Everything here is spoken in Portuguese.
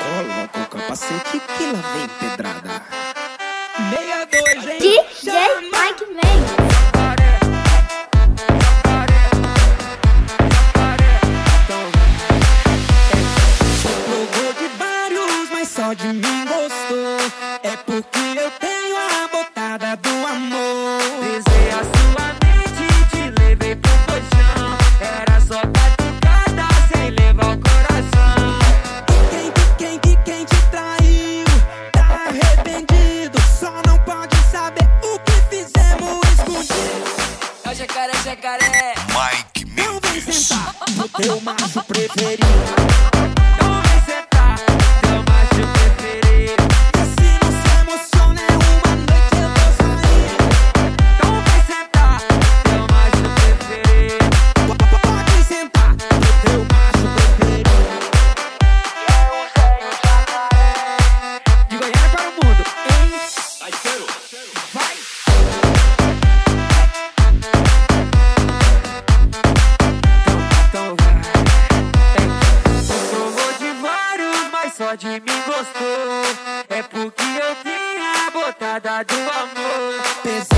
Coloca o capacete que lá vem pedrada. 62, hein? DJ Mike Mendes. Provou de vários, mas só de mim gostou. É porque eu tenho a botada do amor. Pisei a sua mente, te levei pro colchão. Era só catucada sem levar o coração. Quem te traiu tá arrependido. Só não pode saber o que fizemos escondido. É o jacaré, jacaré. Mike Não vem Mendes. sentar no teu macho preferido. Não vai sentar, teu macho preferido. E se não se emociona é uma noite eu vou sair. Não vai sentar, teu macho preferido. Pode sentar no teu macho preferido. De Goiânia para o mundo, hein? Vai! Então vai. Provou de vários, mas só de mim gostou. É porque eu tenho a botada do amor. Pesado.